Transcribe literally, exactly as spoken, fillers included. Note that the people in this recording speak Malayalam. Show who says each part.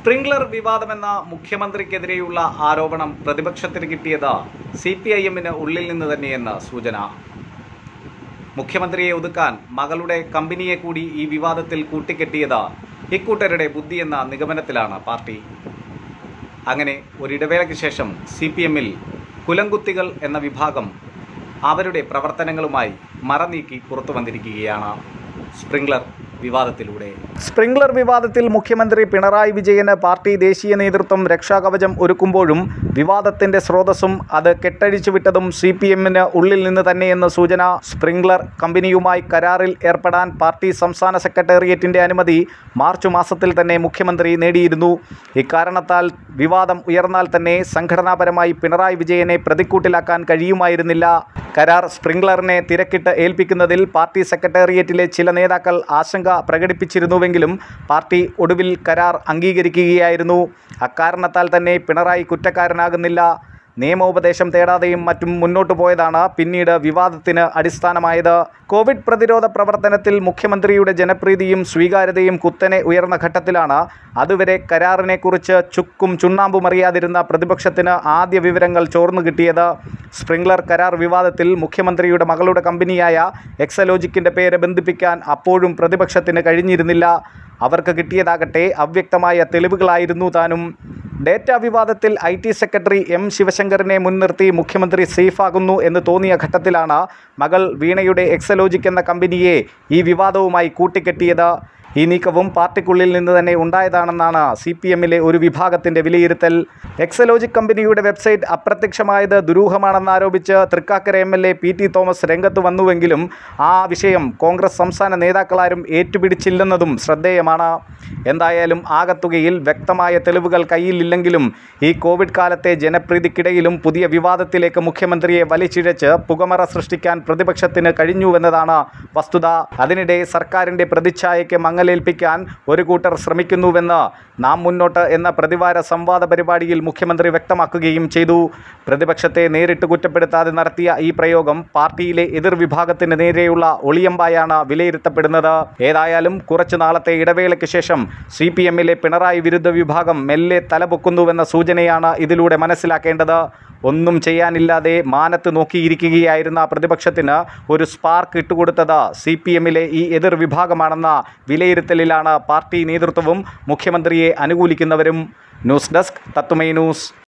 Speaker 1: സ്പ്രിംഗ്ലർ വിവാദമെന്ന മുഖ്യമന്ത്രിക്കെതിരെയുള്ള ആരോപണം പ്രതിപക്ഷത്തിന് കിട്ടിയത് സി പി ഐ എമ്മിന് ഉള്ളിൽ നിന്ന് തന്നെയെന്ന് സൂചന. മുഖ്യമന്ത്രിയെ ഒതുക്കാൻ മകളുടെ കമ്പനിയെ കൂടി ഈ വിവാദത്തിൽ കൂട്ടിക്കെട്ടിയത് ഇക്കൂട്ടരുടെ ബുദ്ധിയെന്ന നിഗമനത്തിലാണ് പാർട്ടി. അങ്ങനെ ഒരിടവേളയ്ക്ക് ശേഷം സി പി എമ്മിൽ കുലംകുത്തികൾ എന്ന വിഭാഗം അവരുടെ പ്രവർത്തനങ്ങളുമായി മറനീക്കി പുറത്തു വന്നിരിക്കുകയാണ് സ്പ്രിംഗ്ലർ വിവാദത്തിലൂടെ. സ്പ്രിംഗ്ലർ വിവാദത്തിൽ മുഖ്യമന്ത്രി പിണറായി വിജയന് പാർട്ടി ദേശീയ നേതൃത്വം രക്ഷാകവചം ഒരുക്കുമ്പോഴും വിവാദത്തിന്റെ സ്രോതസ്സും അത് കെട്ടഴിച്ചു വിട്ടതും സി പി എമ്മിന് ഉള്ളിൽ നിന്ന് തന്നെയെന്ന് സൂചന. സ്പ്രിംഗ്ലർ കമ്പനിയുമായി കരാറിൽ ഏർപ്പെടാൻ പാർട്ടി സംസ്ഥാന സെക്രട്ടേറിയറ്റിന്റെ അനുമതി മാർച്ച് മാസത്തിൽ തന്നെ മുഖ്യമന്ത്രി നേടിയിരുന്നു. ഇക്കാരണത്താൽ വിവാദം ഉയർന്നാൽ തന്നെ സംഘടനാപരമായി പിണറായി വിജയനെ പ്രതിക്കൂട്ടിലാക്കാൻ കഴിയുമായിരുന്നില്ല. കരാർ സ്പ്രിംഗ്ലറിനെ തിരക്കിട്ട് ഏൽപ്പിക്കുന്നതിൽ പാർട്ടി സെക്രട്ടേറിയറ്റിലെ ചില നേതാക്കൾ ആശങ്ക പ്രകടിപ്പിച്ചിരുന്നുവെങ്കിലും പാർട്ടി ഒടുവിൽ കരാർ അംഗീകരിക്കുകയായിരുന്നു. അക്കാരണത്താൽ തന്നെ പിണറായി കുറ്റക്കാരനാകുന്നില്ല. നിയമോപദേശം തേടാതെയും മറ്റും മുന്നോട്ടു പോയതാണ് പിന്നീട് വിവാദത്തിന് അടിസ്ഥാനമായത്. കോവിഡ് പ്രതിരോധ പ്രവർത്തനത്തിൽ മുഖ്യമന്ത്രിയുടെ ജനപ്രീതിയും സ്വീകാര്യതയും കുത്തനെ ഉയർന്ന ഘട്ടത്തിലാണ് അതുവരെ കരാറിനെക്കുറിച്ച് ചുക്കും ചുണ്ണാമ്പും അറിയാതിരുന്ന പ്രതിപക്ഷത്തിന് ആദ്യ വിവരങ്ങൾ ചോർന്നു കിട്ടിയത്. സ്പ്രിംഗ്ലർ കരാർ വിവാദത്തിൽ മുഖ്യമന്ത്രിയുടെ മകളുടെ കമ്പനിയായ എക്സലോജിക്കിൻ്റെ പേര് ബന്ധിപ്പിക്കാൻ അപ്പോഴും പ്രതിപക്ഷത്തിന് കഴിഞ്ഞിരുന്നില്ല. അവർക്ക് കിട്ടിയതാകട്ടെ അവ്യക്തമായ തെളിവുകളായിരുന്നു താനും. ഡേറ്റ വിവാദത്തിൽ ഐ ടി സെക്രട്ടറി എം ശിവശങ്കറിനെ മുൻനിർത്തി മുഖ്യമന്ത്രി സേഫാകുന്നു എന്ന് തോന്നിയ ഘട്ടത്തിലാണ് മകൾ വീണയുടെ എക്സലോജിക് എന്ന കമ്പനിയെ ഈ വിവാദവുമായി കൂട്ടിക്കെട്ടിയത്. ഈ നീക്കവും പാർട്ടിക്കുള്ളിൽ നിന്ന് തന്നെ ഉണ്ടായതാണെന്നാണ് സി പി എമ്മിലെ ഒരു വിഭാഗത്തിൻ്റെ വിലയിരുത്തൽ. എക്സലോജിക് കമ്പനിയുടെ വെബ്സൈറ്റ് അപ്രത്യക്ഷമായത് ദുരൂഹമാണെന്നാരോപിച്ച് Thrikkakara M L A P T Thomas രംഗത്ത് വന്നുവെങ്കിലും ആ വിഷയം കോൺഗ്രസ് സംസ്ഥാന നേതാക്കളാരും ഏറ്റുപിടിച്ചില്ലെന്നതും ശ്രദ്ധേയമാണ്. എന്തായാലും ആകത്തുകയിൽ വ്യക്തമായ തെളിവുകൾ കയ്യിലില്ലെങ്കിലും ഈ കോവിഡ് കാലത്തെ ജനപ്രീതിക്കിടയിലും പുതിയ വിവാദത്തിലേക്ക് മുഖ്യമന്ത്രിയെ വലിച്ചിഴച്ച് പുകമറ സൃഷ്ടിക്കാൻ പ്രതിപക്ഷത്തിന് കഴിഞ്ഞുവെന്നതാണ് വസ്തുത. അതിനിടെ സർക്കാരിൻ്റെ പ്രതിച്ഛായയ്ക്ക് മങ്ങലേൽപ്പിക്കാൻ ഒരു കൂട്ടർ ശ്രമിക്കുന്നുവെന്ന് നാം മുന്നോട്ട് എന്ന പ്രതിവാര സംവാദ പരിപാടിയിൽ മുഖ്യമന്ത്രി വ്യക്തമാക്കുകയും ചെയ്തു. പ്രതിപക്ഷത്തെ നേരിട്ട് കുറ്റപ്പെടുത്താതെ നടത്തിയ ഈ പ്രയോഗം പാർട്ടിയിലെ എതിർവിഭാഗത്തിന് നേരെയുള്ള ഒളിയമ്പായാണ് വിലയിരുത്തപ്പെടുന്നത്. ഏതായാലും കുറച്ചു നാളത്തെ ഇടവേളയ്ക്ക് ശേഷം സി പി എമ്മിലെ പിണറായി വിരുദ്ധ വിഭാഗം മെല്ലെ തലപൊക്കുന്നുവെന്ന സൂചനയാണ് ഇതിലൂടെ മനസ്സിലാക്കേണ്ടത്. ഒന്നും ചെയ്യാനില്ലാതെ മാനത്ത് നോക്കിയിരിക്കുകയായിരുന്ന പ്രതിപക്ഷത്തിന് ഒരു സ്പാർക്ക് ഇട്ടുകൊടുത്തത് സി പി എമ്മിലെ ഈ എതിർ വിഭാഗമാണെന്ന വിലയിരുത്തലിലാണ് പാർട്ടി നേതൃത്വവും മുഖ്യമന്ത്രിയെ അനുകൂലിക്കുന്നവരും. ന്യൂസ് ഡെസ്ക് തത്തുമൈ ന്യൂസ്.